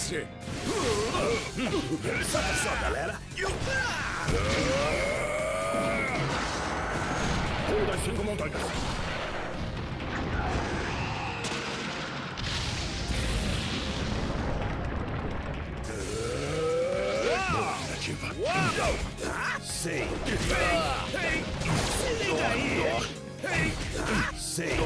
Comece! Saca só, galera! 広大戦後問題です。 Sei! Se liga aí! Sei!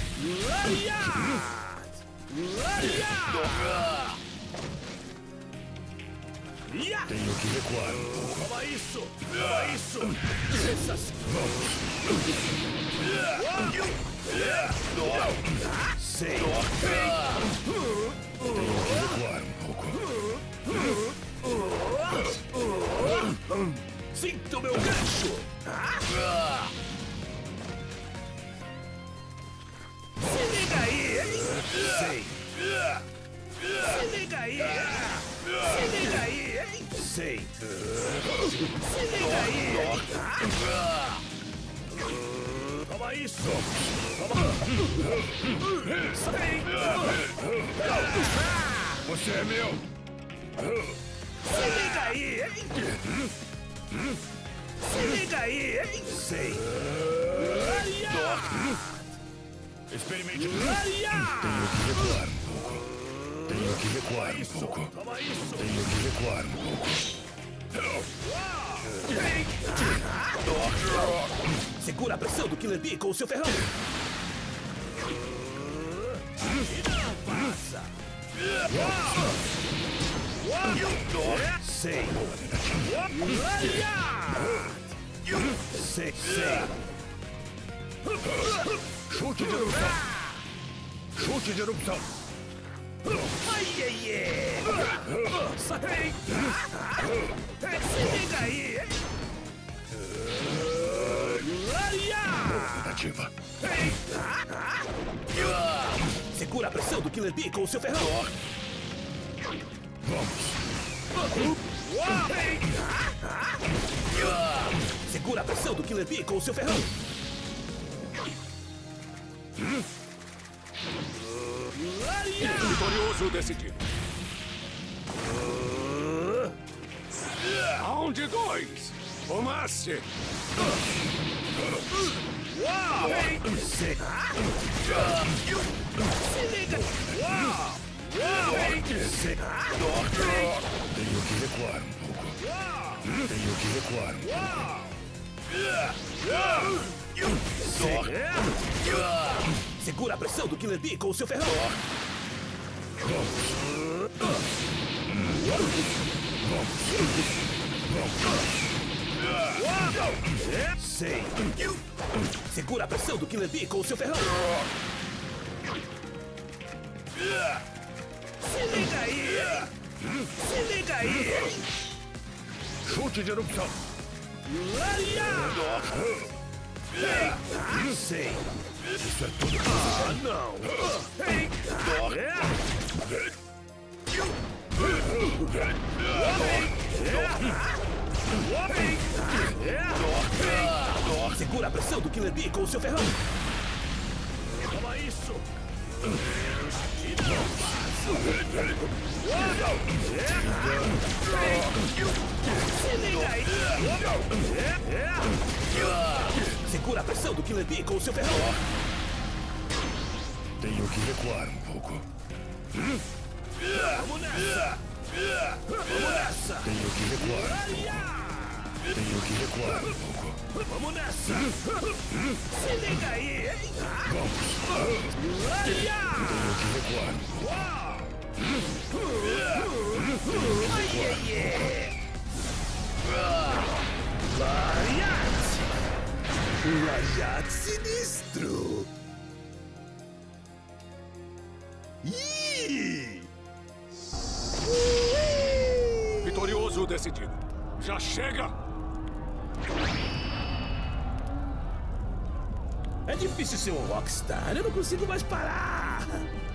Tenho que recuar. Toma isso! Toma isso! Sei! Tenho que recuar um pouco. Sinto meu gancho! Se liga aí! Sei! Se liga aí! Se liga aí! Sei! Se liga aí! Toma isso! Toma! Sai! Você é meu! Se liga aí! Se liga aí! Sei! Experimente. Tenho que recuar um pouco. Tenho que recuar um pouco. Toma isso! Tenho que recuar um pouco. Segura a pressão do Killer Bee com o seu ferrão! E não passa! Sei! Sei! Chute de erupção. Chute de erupção. Ai, ai, ai! Sai! Se liga aí! Tentativa. Segura a pressão do Killer Bee com o seu ferrão! Vamos. Segura a pressão do Killer Bee com o seu ferrão! Vitorioso decidido. Round 2. Comece. Se liga! Tenho que recuar um pouco. Tenho que recuar um pouco. Segura a pressão do Killer Bee com o seu ferrão! Sei! Segura a pressão do Killer Bee com o seu ferrão! Se liga aí! Se liga aí! Chute de erupção. Sei! Isso é tudo. Ah, não! Segura a pressão do Killer Bee com o seu ferrão! Toma isso! E não passa! Se liga aí! Segura a pressão do Killer Bee com o seu ferrão! Tenho que recuar um pouco. Vamos nessa! Vamos nessa! Tenho que recuar. Tenho que recuar um pouco. Vamos nessa! Se liga aí! Vamos. Tenho que recuar um pouco. Ai, ai, ai! Lariat! Lariat sinistro! Ih! Vitorioso decidido. Já chega! É difícil ser um rockstar, eu não consigo mais parar!